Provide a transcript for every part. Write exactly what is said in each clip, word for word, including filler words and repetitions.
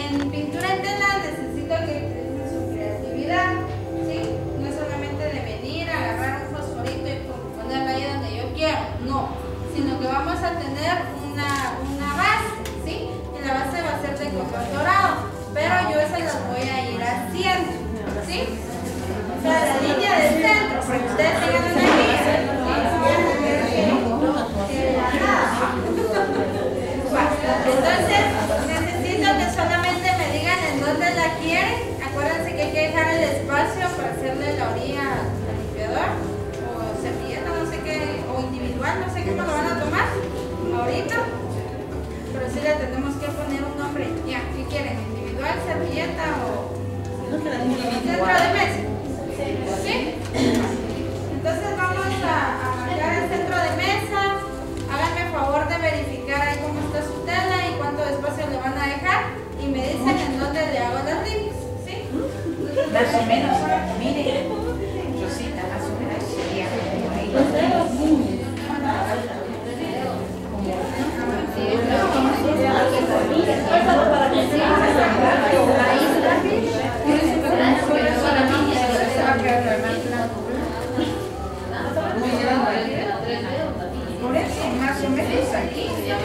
en pintura en tela necesito que utilicen su creatividad, ¿sí? No es solamente de venir, agarrar un fosforito y ponerlo ahí donde yo quiero, no, sino que vamos a tener una, una base, ¿sí? Y la base va a ser de color dorado, pero yo se las voy a ir haciendo, ¿sí? O sea, la línea del centro, para que ustedes tengan una guía. Entonces, necesito que solamente me digan en dónde la quieren. Acuérdense que hay que dejar el espacio para hacerle la orilla al limpiador o servilleta, no sé qué, o individual, no sé cómo lo van a tomar ahorita. Pero sí le tenemos que poner un nombre. Ya, ¿qué quieren? ¿Individual, servilleta o centro de mesa? ¿Sí? Entonces vamos a, a marcar el centro de mesa. Háganme favor de verificar ahí cómo está su tela y cuánto espacio le van a dejar y me dicen en dónde le hago las limpias, ¿sí? Más o menos, mire, Rosita, más o menos sería como ahí. Por eso, más o menos aquí.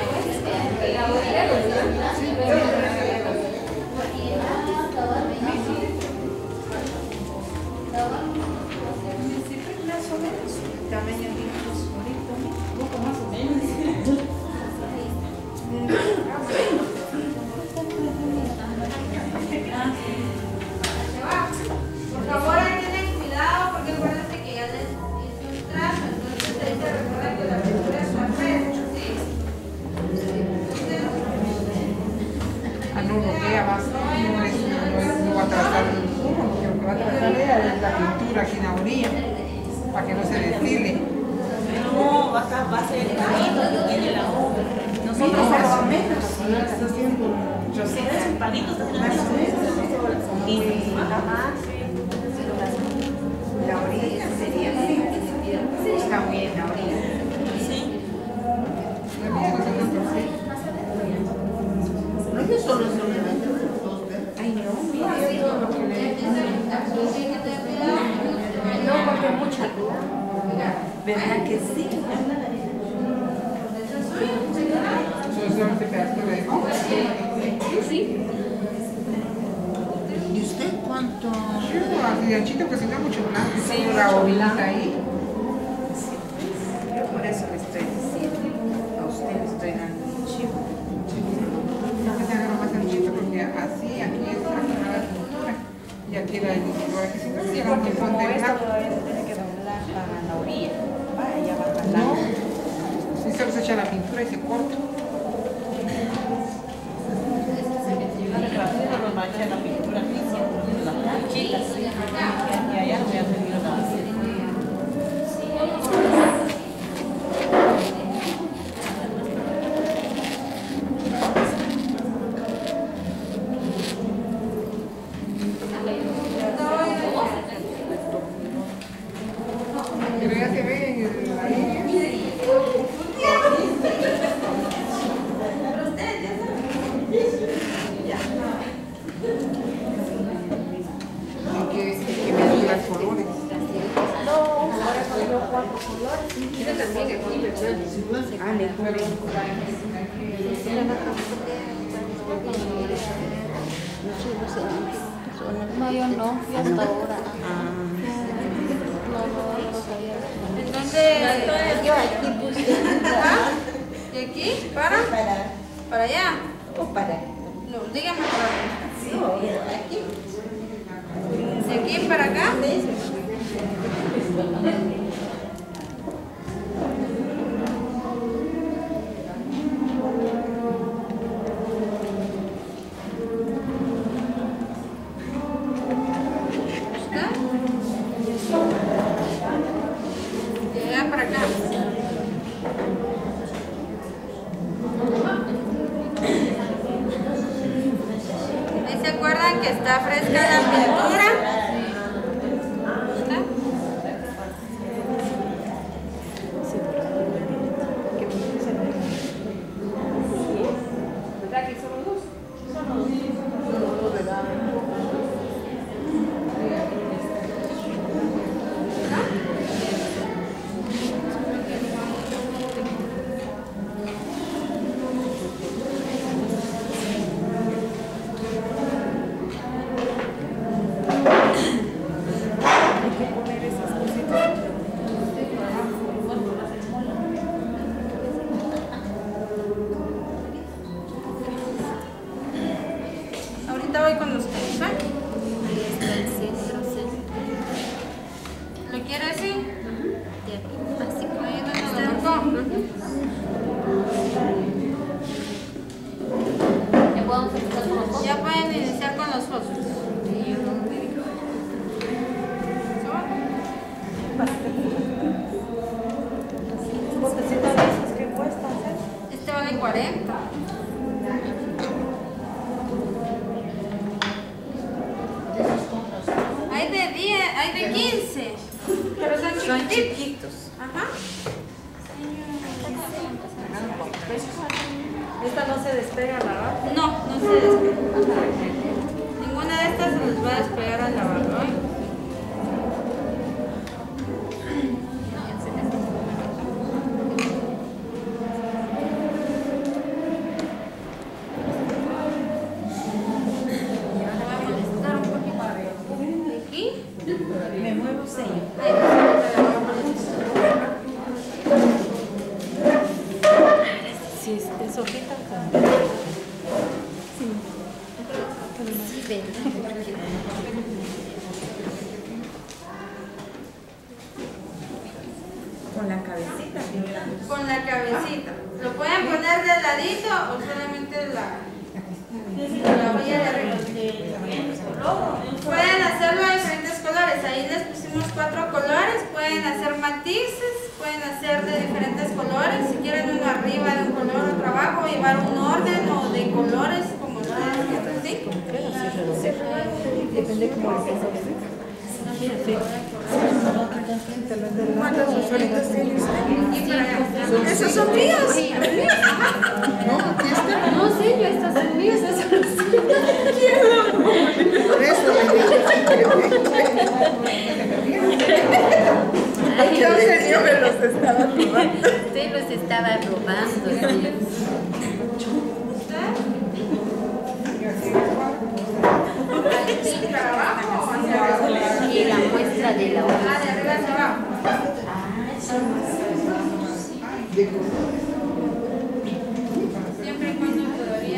Más o menos, tamaño de fosforito, un poco más o menos. Por favor, ahí tienen cuidado porque acuérdense que ya les hice un trazo, entonces ahí se recuerda que la pintura es una fresca, ¿sí? Ah, no, lo que ella va a hacer no, es, no, es, no va a trazar el dibujo, porque lo que va a trazar ella es la pintura aquí en la orilla, para que no se destile. No, va a, va a ser el palito que tiene la obra. Nosotros más o menos. Rosita es un palito, está Más o menos. Y la orilla sería así. Está bien la orilla. Sí. La mía no se llama así. No es que solo se le mete dos Ay, no, mire, todo lo que le no, porque mucha luz. ¿Verdad que sí? Solo solo este pedazo de hoja. Sí. ¿Y usted cuánto? Así de anchito que se vea mucho blanco. Sí, Solo la mucho orillita blanco. ahí. Yo por eso le estoy diciendo. A usted le estoy dando un chivo. No que se haga más anchito porque así aquí es la pintura y aquí la individual. Aquí si no se lleva un Porque montón como de esta blanco. todavía se tiene que doblar para la orilla. Vaya, ya va a jalar. No, si solo se echa la pintura y se corta. Rápido lo mancha la pintura aquí, siempre las manchitas. Y allá no voy a tener nada. Pero ya se ve en el- la línea. Y que, que mezcla colores. Ah, le ponen. No, yo no, yo hasta ahora. Ah. No, no, no sabía. Entonces, Yo aquí puse. ¿ah? ¿De aquí? ¿Para? ¿Para allá? O para. No, dígame para No, aquí. ¿de aquí para acá? ¿Está? De allá para acá. ¿Ahí se acuerdan que está fresca la pintura? ¿Está? ¿Verdad que solo dos? ahorita voy con ustedes, ¿va? Ahí está el centro, centro. ¿Lo quiere así? De aquí, así como Ahí donde lo marcó. ¿Ya podemos empezar con los ojos? Ya pueden iniciar con los fósforos. Botecitos de esos que cuestan, ¿eh? Este vale cuarenta. Hay de diez, hay de quince. Pero son Son chiquititos. chiquitos. Ajá. Esta no se despega, ¿verdad? No, no se despega. Ninguna de estas se les va a despegar al lavarlo, ¿eh? Me muevo sello. Si es, es hojita con... Con la cabecita. Con la cabecita. Lo pueden poner de ladito o solamente la, la orilla de arriba. Pueden hacerlo de diferentes colores. Ahí les pusimos cuatro colores. Pueden hacer matices, pueden hacer de diferentes colores. Si quieren uno arriba de un color, otro abajo, llevar un orden o de colores como ustedes quieran, ¿sí? Depende cómo lo piensen. ¿Cuántos usuarios tiene usted? Esos son míos. No, aquí está. No sé, yo estas son mías, esas son Por eso le dije. Entonces yo me los estaba robando. Usted los estaba robando, sí. ¿Para abajo o hacia arriba? Y la muestra de la hoja. Ah, de arriba hacia abajo. Siempre y cuando todavía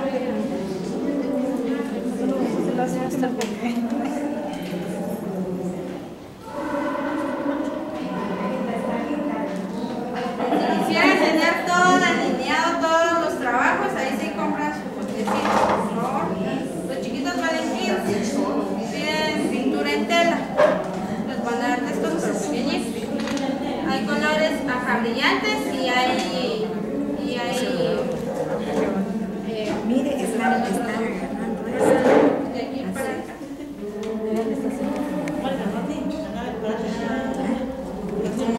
Se lo hace hasta porque... Si quisieran tener todo alineado, todos los trabajos, ahí sí compran su botecito, por favor. Los chiquitos valen quince. Piden pintura en tela. Les van a dar estos pequeñitos. Hay colores ajá, brillantes y hay, y hay Mire, están, están